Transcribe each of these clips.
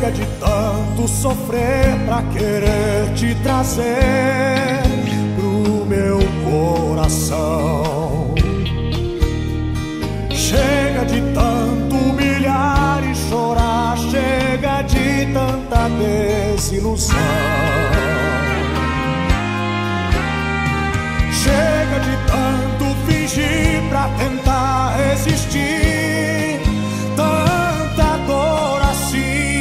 Chega de tanto sofrer pra querer te trazer pro meu coração. Chega de tanto humilhar e chorar, chega de tanta desilusão. Chega de tanto fingir pra tentar resistir tanta dor assim.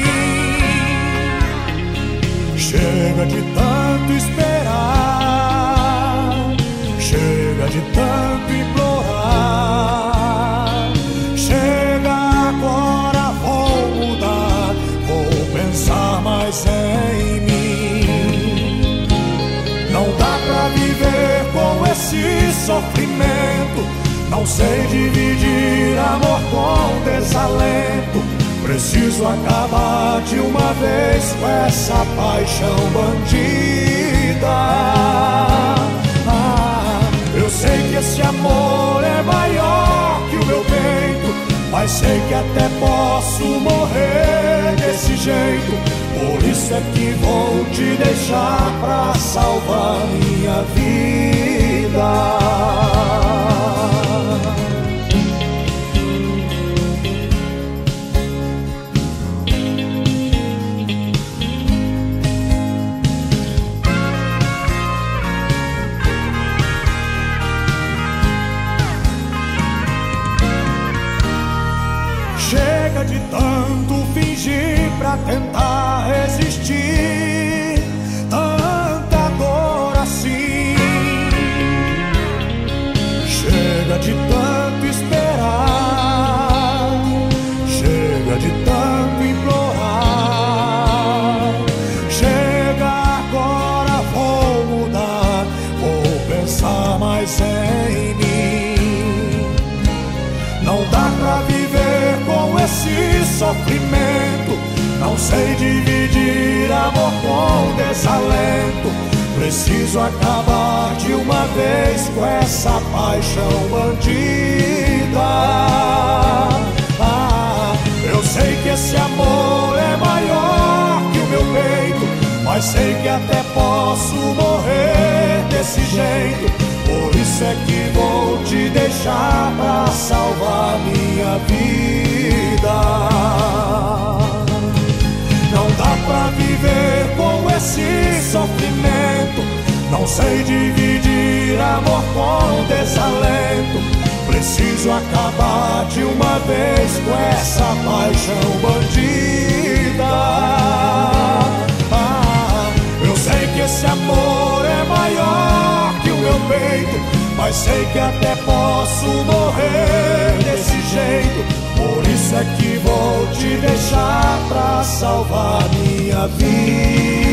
Chega de tanto esperar, chega de tanto implorar. Chega agora, vou mudar, vou pensar mais em mim. Não dá pra viver com esse sofrimento, não sei dividir amor com desalento. Preciso acabar de uma vez com essa paixão bandida. Eu sei que esse amor é maior que o meu peito, mas sei que até posso morrer desse jeito. Por isso é que vou te deixar pra salvar minha vida. Chega de tanto fingir pra tentar resistir tanta dor assim. Chega de tanto esperar, chega de tanto implorar. Chega agora, vou mudar, vou pensar mais em mim. Não dá pra viver com esse sofrimento, não sei dividir amor com desalento. Preciso acabar de uma vez com essa paixão bandida. Eu sei que esse amor é maior que o meu peito, mas sei que até posso morrer desse jeito. Por isso é que vou te deixar pra salvar minha vida. Não dá pra viver com esse sofrimento, não sei dividir amor com desalento. Preciso acabar de uma vez com essa paixão bandida. Eu sei que esse amor é maior que o meu peito, mas sei que até posso morrer desse jeito. Por isso é que vou te deixar pra salvar minha vida.